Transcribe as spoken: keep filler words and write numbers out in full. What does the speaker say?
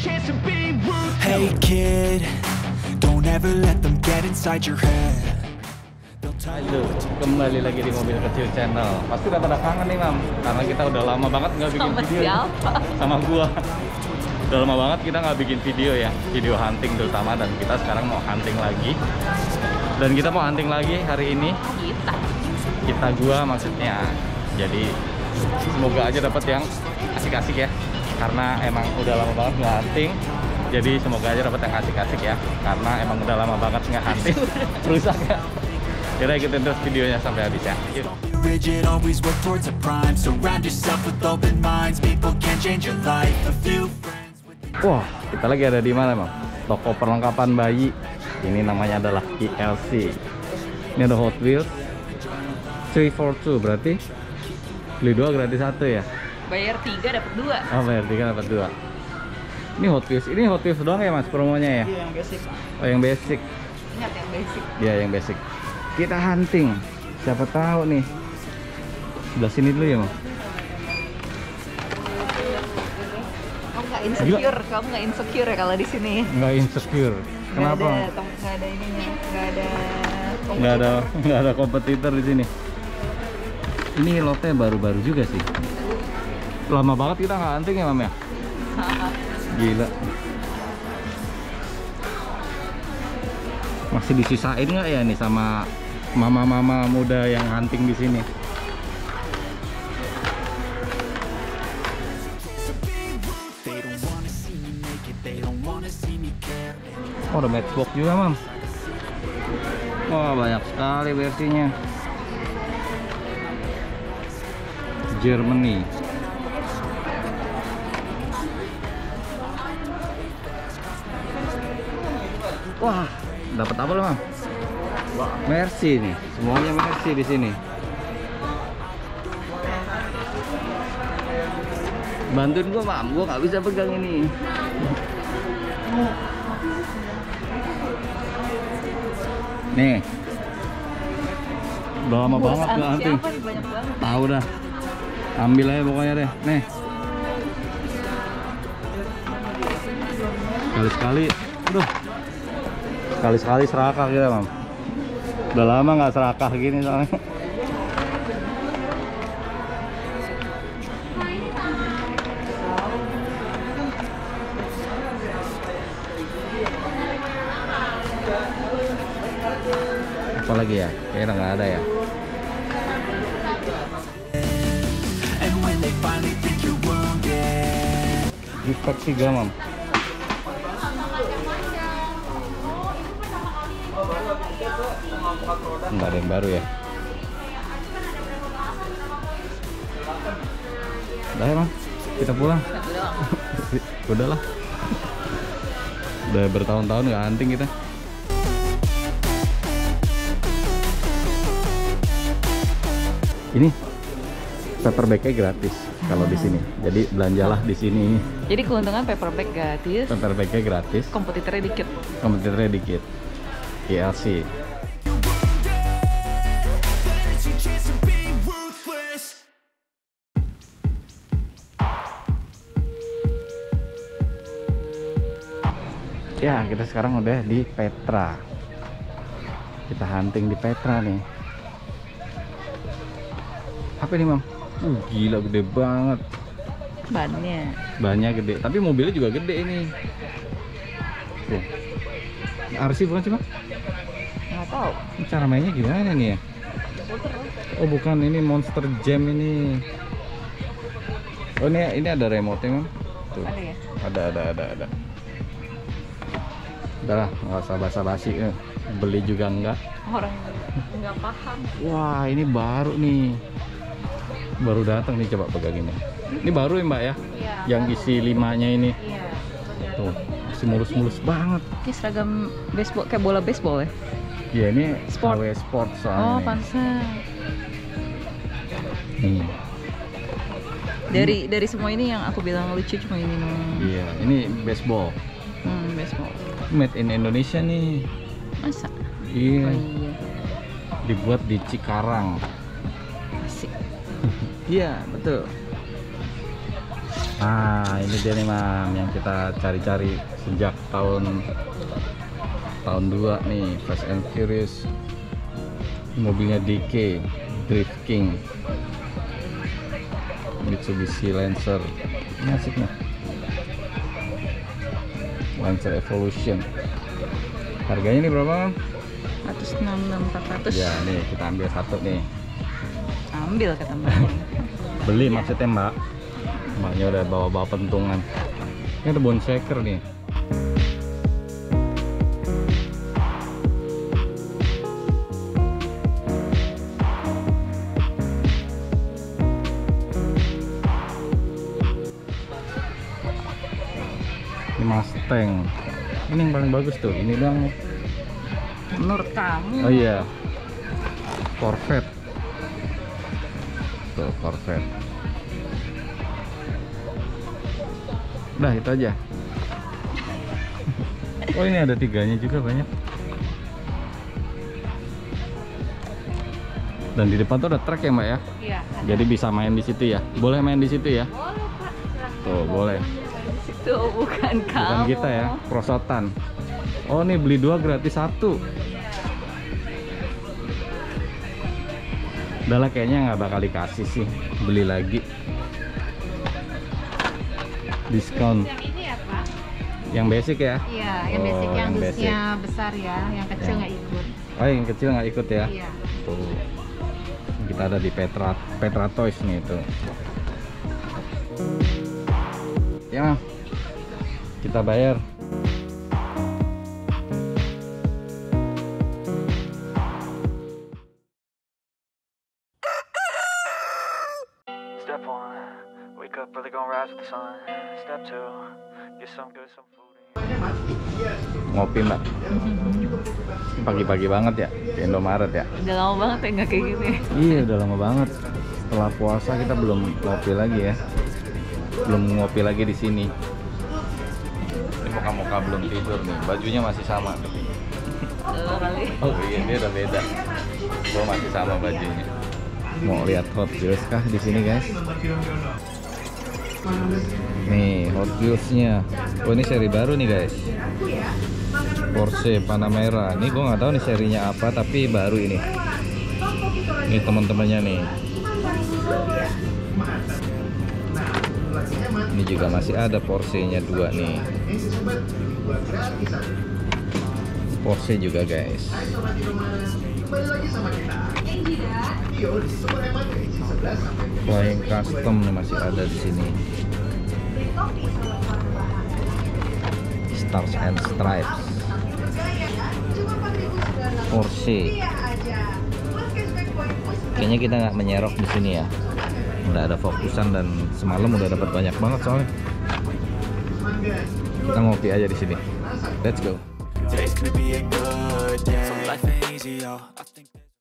Hey kid, don't ever let them get inside your head. Halo, kembali lagi di Mobil Kecil Channel. Pasti udah pada kangen nih, Mam, karena kita udah lama banget nggak bikin sama video. Siapa? Sama gua. Udah lama banget kita nggak bikin video ya, video hunting terutama, dan kita sekarang mau hunting lagi. Dan kita mau hunting lagi hari ini. Kita. Kita gua maksudnya. Jadi semoga aja dapat yang asik-asik ya. Karena emang udah lama banget nggak hunting. Jadi semoga aja dapat yang asik-asik ya. Karena emang udah lama banget nggak hunting. Rusak ya. Kita ikutin terus videonya sampai habis ya. Yuk. Rigid, always work towards a prime. Surround yourself with open minds. People can change your life. A few friends with you. Wah, kita lagi ada di mana, Mam? Toko perlengkapan bayi. Ini namanya adalah I L C. Ini ada Hot Wheels three for two, berarti beli dua gratis satu ya? Bayar tiga dapat dua. Oh, bayar tiga dapat dua. Ini Hot Wheels, ini Hot Wheels doang ya, Mas, promonya ya? Iya, yang basic. Oh, yang basic. Ingat yang basic. Iya, yang basic. Kita hunting. Siapa tahu nih. Sebelah sini dulu ya, Mam. Kamu nggak insecure, kamu nggak insecure ya kalau di sini? Nggak insecure. Kenapa? Nggak ada, nggak ada ininya, nggak ada. Nggak ada, nggak ada kompetitor di sini. Ini lotnya baru-baru juga sih. Lama banget kita nggak hunting ya, Mam ya? Gila. Masih disisain nggak ya nih sama mama-mama muda yang hunting di sini? Oh, ada Matchbox juga, Mam. Wah, banyak sekali versinya. Germany. Wah, dapat apa loh, Mam? Mercy nih, semuanya Mercy di sini. Bantuin gua, Mam, gua nggak bisa pegang ini. Nih, udah lama banget gak hunting. Tahu dah, ambil aja pokoknya deh. Nih, sekali-sekali, aduh. Sekali-sekali serakah kita, Mam. Udah lama nggak serakah gini soalnya. Apa lagi ya? Kayaknya nggak ada ya. Gift tiga, Mam. Nggak ada yang baru ya. Udah ya, Mam, kita pulang. Udahlah. Udah bertahun-tahun nggak hunting kita. Ini paperbacknya gratis kalau di sini. Jadi belanjalah di sini. Jadi keuntungan paperback gratis. Paperbacknya gratis. Kompetitornya dikit. Kompetitornya dikit. I L C. Ya, kita sekarang udah di Petra. Kita hunting di Petra nih. Apa nih, Mam? Uh, gila gede banget. Bannya. Bannya gede, tapi mobilnya juga gede ini. Tuh. R C bukan sih, Mam? Nggak tahu. Cara mainnya gimana nih ya? Oh, bukan, ini Monster Jam ini. Oh, ini ini ada remote-nya, Mam. Tuh. Ada ya? Ada, ada, ada, ada. Udah lah, nggak usah basa-basi. Eh. Beli juga enggak. Orang nggak paham. Wah, ini baru nih. Baru datang nih, coba pegang ini. Ini baru ya, Mbak ya? Iya. Yang isi limanya ini. Iya. Tuh, masih mulus-mulus banget. Ini seragam baseball, kayak bola baseball ya? Ya, ini Sport. H W Sport soalnya. Oh, nih. pantesan. Nih. Dari dari semua ini yang aku bilang lucu cuma ini nih. Iya, ini baseball. Hmm, baseball. Made in Indonesia nih. Masa? Iya. Oh, iya. Dibuat di Cikarang. Asik. Iya, betul. Nah, ini dia nih Mam yang kita cari-cari sejak tahun tahun dua nih, Fast and Furious. Mobilnya D K, Drift King, Mitsubishi Lancer. Ini asik nih, Lancer Evolution. Harganya nih berapa Mam? seratus enam puluh enam empat ratus. Ya nih kita ambil satu nih. Ambil kata Mbak. Beli maksudnya Mbak. Mbaknya udah bawa-bawa pentungan. Ini ada bone shaker nih. Ini Mustang. Ini yang paling bagus tuh. Ini doang. Menurut kamu? Oh iya. Corvette. Tuh, Corvette. Udah itu aja. Oh ini ada tiganya juga banyak. Dan di depan tuh ada truk ya Mbak ya? Iya. Jadi bisa main di situ ya? Boleh main di situ ya? Boleh Pak. Tuh boleh. Itu bukan kamu. Bukan kita ya, prosotan. Oh nih beli dua gratis satu. Udah lah kayaknya nggak bakal dikasih sih. Beli lagi. Diskon. Yang ini ya Pak? Yang basic ya? Iya, yang Oh, basic yang yang basic. dusnya besar ya, yang kecil Ya. nggak ikut. Oh yang kecil nggak ikut ya? Iya. Tuh. Kita ada di Petra Petra Toys nih itu. Ya, kita bayar. Step one, wake up early, gonna rise with the sun. Step two, get some good, some food. Ngopi Mbak. Pagi-pagi banget ya, ke Indomaret ya. Udah lama banget ya nggak kayak gini. Iya udah lama banget. Setelah puasa kita belum ngopi lagi ya. Belum ngopi lagi di sini. Ini muka-muka belum tidur nih. Bajunya masih sama. Lo kali. Oh iya dia udah beda. Gua masih sama bajunya. Mau lihat Hot Wheels kah di sini guys? Nih Hot Wheels-nya. Oh ini seri baru nih guys. Porsche Panamera. Ini gue nggak tahu nih serinya apa tapi baru ini. Ini teman-temannya nih. Ini juga masih ada Porsche-nya dua nih. Porsche juga guys. Flying Custom nih masih ada di sini. Stars and Stripes. Porsche. Kayaknya kita nggak menyerok di sini ya. Udah ada fokusan dan semalam udah dapat banyak banget soalnya. Kita ngopi aja di sini. Let's go. Today's gonna be a good day. So life ain't easy, yo. I think that